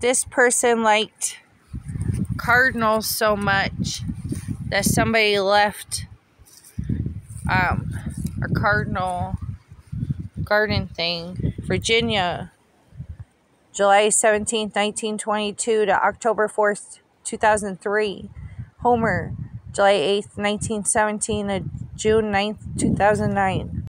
this person liked Cardinal so much that somebody left a Cardinal garden thing. Virginia, July 17th, 1922 to October 4th, 2003. Homer, July 8th, 1917 to June 9th, 2009.